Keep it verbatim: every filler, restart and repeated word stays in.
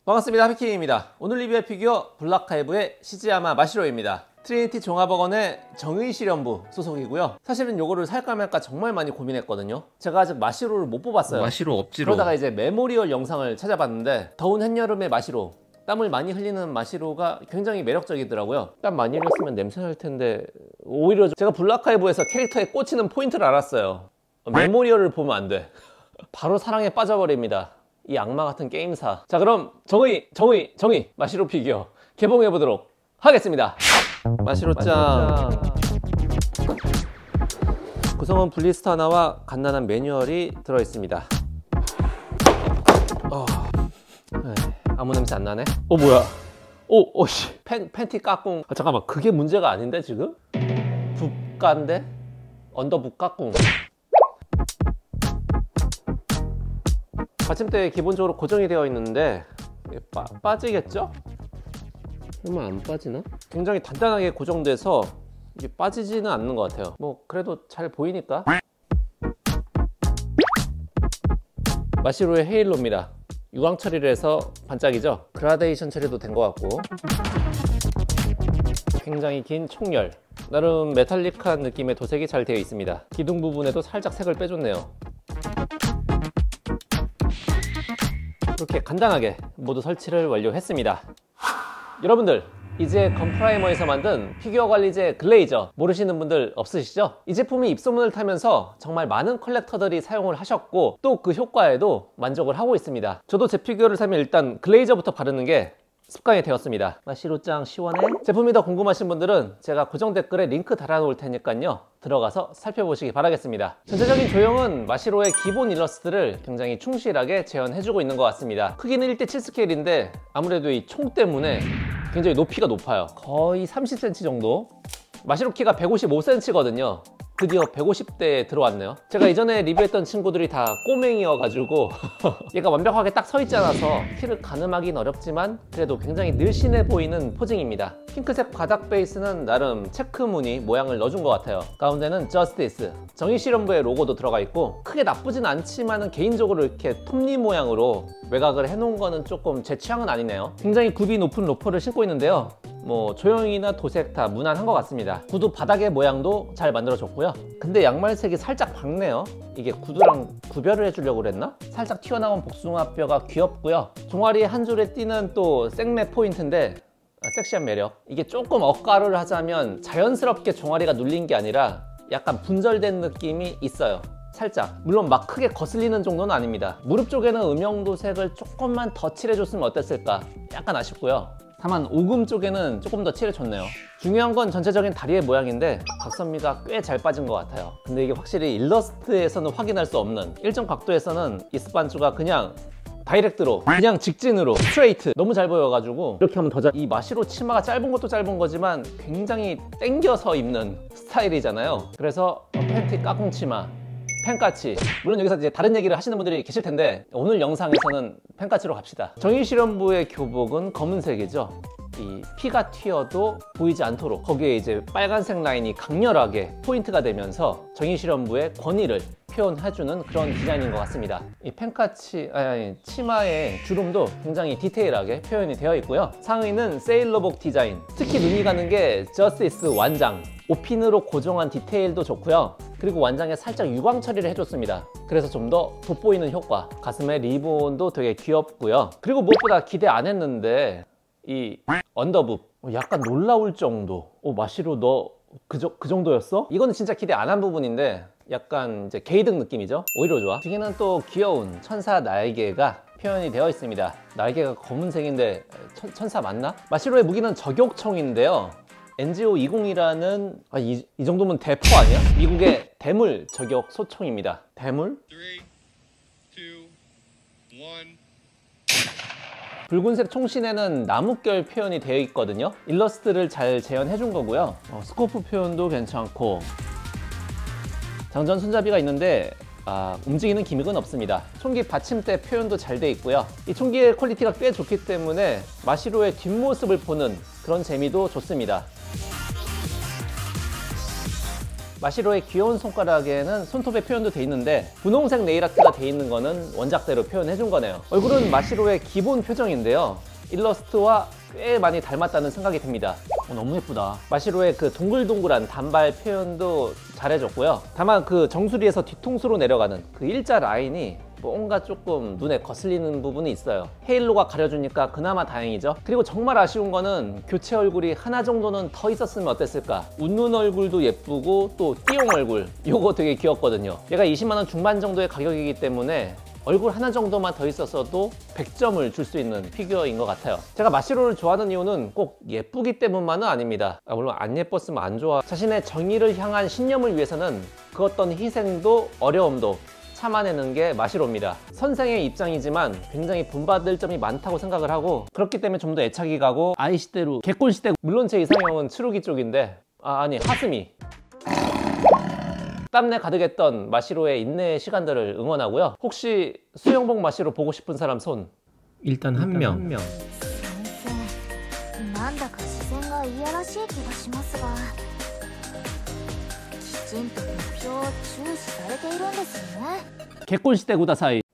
반갑습니다. 하비킴입니다. 오늘 리뷰할 피규어 블락하이브의 시즈야마 마시로입니다. 트리니티 종합학원의 정의실험부 소속이고요. 사실은 요거를 살까 말까 정말 많이 고민했거든요. 제가 아직 마시로를 못 뽑았어요. 마시로 억지로. 그러다가 이제 메모리얼 영상을 찾아봤는데 더운 한여름의 마시로, 땀을 많이 흘리는 마시로가 굉장히 매력적이더라고요. 땀 많이 흘렸으면 냄새 날 텐데 오히려 제가 블락하이브에서 캐릭터에 꽂히는 포인트를 알았어요. 메모리얼을 보면 안 돼. 바로 사랑에 빠져버립니다. 이 악마 같은 게임사. 자, 그럼 정의, 정의, 정의 마시로 피규어 개봉해 보도록 하겠습니다. 마시로짱. 구성은 블리스터 하나와 간단한 매뉴얼이 들어있습니다. 어... 아무 냄새 안 나네? 어, 뭐야? 오, 오씨. 팬, 팬티 까꿍. 아, 잠깐만. 그게 문제가 아닌데, 지금? 붓가인데? 언더붓 까꿍. 받침대에 기본적으로 고정이 되어 있는데 이게 빠, 빠지겠죠? 설마 안 빠지나? 굉장히 단단하게 고정돼서 이게 빠지지는 않는 것 같아요. 뭐 그래도 잘 보이니까. 마시로의 헤일로입니다. 유광 처리를 해서 반짝이죠? 그라데이션 처리도 된 것 같고, 굉장히 긴 총열, 나름 메탈릭한 느낌의 도색이 잘 되어 있습니다. 기둥 부분에도 살짝 색을 빼줬네요. 이렇게 간단하게 모두 설치를 완료했습니다. 여러분들, 이제 건프라이머에서 만든 피규어 관리제 글레이저 모르시는 분들 없으시죠? 이 제품이 입소문을 타면서 정말 많은 컬렉터들이 사용을 하셨고 또 그 효과에도 만족을 하고 있습니다. 저도 제 피규어를 사면 일단 글레이저부터 바르는 게 습관이 되었습니다. 마시로짱 시원해? 제품이 더 궁금하신 분들은 제가 고정 댓글에 링크 달아놓을 테니까요, 들어가서 살펴보시기 바라겠습니다. 전체적인 조형은 마시로의 기본 일러스트를 굉장히 충실하게 재현해주고 있는 것 같습니다. 크기는 일 대 칠 스케일인데 아무래도 이 총 때문에 굉장히 높이가 높아요. 거의 삼십 센티미터 정도. 마시로 키가 백오십오 센티미터거든요 드디어 백오십 대에 들어왔네요. 제가 이전에 리뷰했던 친구들이 다 꼬맹이여가지고 얘가 완벽하게 딱 서 있지 않아서 키를 가늠하기는 어렵지만 그래도 굉장히 늘씬해 보이는 포징입니다. 핑크색 바닥 베이스는 나름 체크 무늬 모양을 넣어준 것 같아요. 가운데는 저스티스, 정의실험부의 로고도 들어가 있고 크게 나쁘진 않지만 개인적으로 이렇게 톱니 모양으로 외곽을 해놓은 거는 조금 제 취향은 아니네요. 굉장히 굽이 높은 로퍼를 신고 있는데요, 뭐 조형이나 도색 다 무난한 것 같습니다. 구두 바닥의 모양도 잘 만들어졌고요. 근데 양말색이 살짝 밝네요. 이게 구두랑 구별을 해주려고 그랬나? 살짝 튀어나온 복숭아뼈가 귀엽고요. 종아리 한 줄에 띄는 또 생매 포인트인데 아, 섹시한 매력. 이게 조금 억가를 하자면 자연스럽게 종아리가 눌린 게 아니라 약간 분절된 느낌이 있어요. 살짝. 물론 막 크게 거슬리는 정도는 아닙니다. 무릎 쪽에는 음영도색을 조금만 더 칠해줬으면 어땠을까 약간 아쉽고요. 다만 오금 쪽에는 조금 더 칠해줬네요. 중요한 건 전체적인 다리의 모양인데 각선미가 꽤 잘 빠진 것 같아요. 근데 이게 확실히 일러스트에서는 확인할 수 없는, 일정 각도에서는 이 스판주가 그냥 다이렉트로, 그냥 직진으로 스트레이트 너무 잘 보여가지고 이렇게 하면 더 잘. 이 마시로 치마가 짧은 것도 짧은 거지만 굉장히 땡겨서 입는 스타일이잖아요. 그래서 팬티 까꿍 치마, 펜까치. 물론 여기서 이제 다른 얘기를 하시는 분들이 계실 텐데 오늘 영상에서는 펜까치로 갑시다. 정의실험부의 교복은 검은색이죠. 이 피가 튀어도 보이지 않도록 거기에 이제 빨간색 라인이 강렬하게 포인트가 되면서 정의실험부의 권위를 표현해주는 그런 디자인인 것 같습니다. 이 펜까치, 아니, 아니 치마의 주름도 굉장히 디테일하게 표현이 되어 있고요. 상의는 세일러복 디자인. 특히 눈이 가는 게 저스티스 완장. 오핀으로 고정한 디테일도 좋고요. 그리고 완장에 살짝 유광 처리를 해줬습니다. 그래서 좀 더 돋보이는 효과. 가슴에 리본도 되게 귀엽고요. 그리고 무엇보다 기대 안 했는데 이 언더붓 약간 놀라울 정도. 오, 마시로 너 그 그 정도였어? 이거는 진짜 기대 안 한 부분인데 약간 이제 게이득 느낌이죠. 오히려 좋아. 뒤에는 또 귀여운 천사 날개가 표현이 되어 있습니다. 날개가 검은색인데 천, 천사 맞나? 마시로의 무기는 저격총인데요, 엔지오 이십이라는 아, 이, 이 정도면 대포 아니야? 미국의 대물 저격 소총입니다. 대물? 삼, 이, 일. 붉은색 총신에는 나뭇결 표현이 되어 있거든요. 일러스트를 잘 재현해 준 거고요. 어, 스코프 표현도 괜찮고 장전 손잡이가 있는데 아, 움직이는 기믹은 없습니다. 총기 받침대 표현도 잘 돼 있고요. 이 총기의 퀄리티가 꽤 좋기 때문에 마시로의 뒷모습을 보는 그런 재미도 좋습니다. 마시로의 귀여운 손가락에는 손톱의 표현도 돼 있는데 분홍색 네일아트가 돼 있는 거는 원작대로 표현해 준 거네요. 얼굴은 마시로의 기본 표정인데요, 일러스트와 꽤 많이 닮았다는 생각이 듭니다. 어, 너무 예쁘다. 마시로의 그 동글동글한 단발 표현도 잘해줬고요. 다만 그 정수리에서 뒤통수로 내려가는 그 일자 라인이 뭔가 조금 눈에 거슬리는 부분이 있어요. 헤일로가 가려주니까 그나마 다행이죠. 그리고 정말 아쉬운 거는 교체 얼굴이 하나 정도는 더 있었으면 어땠을까. 웃는 얼굴도 예쁘고 또 띠용 얼굴, 요거 되게 귀엽거든요. 얘가 이십만 원 중반 정도의 가격이기 때문에 얼굴 하나 정도만 더 있었어도 백 점을 줄 수 있는 피규어인 것 같아요. 제가 마시로를 좋아하는 이유는 꼭 예쁘기 때문만은 아닙니다. 아, 물론 안 예뻤으면 안 좋아. 자신의 정의를 향한 신념을 위해서는 그 어떤 희생도 어려움도 참아내는 게 마시로입니다. 선생의 입장이지만 굉장히 본받을 점이 많다고 생각을 하고, 그렇기 때문에 좀 더 애착이 가고 아이 시대로 개꿀 시대. 물론 제 이상형은 추루기 쪽인데, 아, 아니 하스미. 땀내 가득했던 마시로의 인내의 시간들을 응원하고요. 혹시 수영복 마시로 보고 싶은 사람 손. 일단 한 명. 한 명. 先生、なんだか視線がいやらしい気がしますが、きちんと目標を注視されているんですよね。 개꿀 시대 구다사이.